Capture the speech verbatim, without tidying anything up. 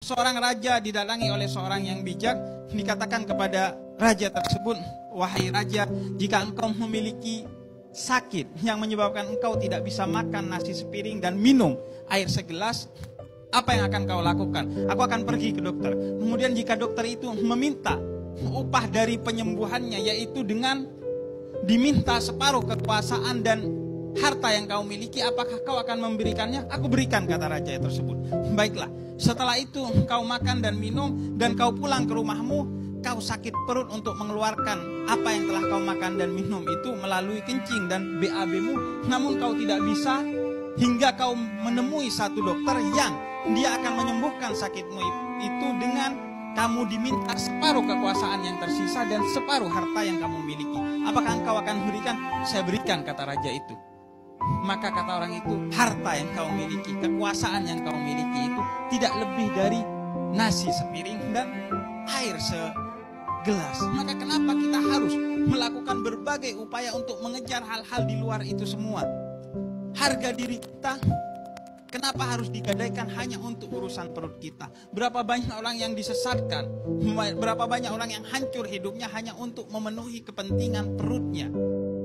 seorang raja didatangi oleh seorang yang bijak, dikatakan kepada raja tersebut, wahai raja, jika engkau memiliki sakit yang menyebabkan engkau tidak bisa makan nasi sepiring dan minum air segelas, apa yang akan kau lakukan? Aku akan pergi ke dokter. Kemudian jika dokter itu meminta upah dari penyembuhannya, yaitu dengan diminta separuh kekuasaan dan harta yang kau miliki, apakah kau akan memberikannya? Aku berikan, kata raja tersebut. Baiklah, setelah itu kau makan dan minum dan kau pulang ke rumahmu, kau sakit perut untuk mengeluarkan apa yang telah kau makan dan minum itu melalui kencing dan B A B-mu, namun kau tidak bisa hingga kau menemui satu dokter yang dia akan menyembuhkan sakitmu itu dengan kamu diminta separuh kekuasaan yang tersisa dan separuh harta yang kamu miliki. Apakah engkau akan berikan? Saya berikan, kata raja itu. Maka kata orang itu, harta yang kau miliki, kekuasaan yang kau miliki itu tidak lebih dari nasi sepiring dan air segelas. Maka kenapa kita harus melakukan berbagai upaya untuk mengejar hal-hal di luar itu semua? Harga diri kita kenapa harus digadaikan hanya untuk urusan perut kita? Berapa banyak orang yang disesatkan, berapa banyak orang yang hancur hidupnya hanya untuk memenuhi kepentingan perutnya.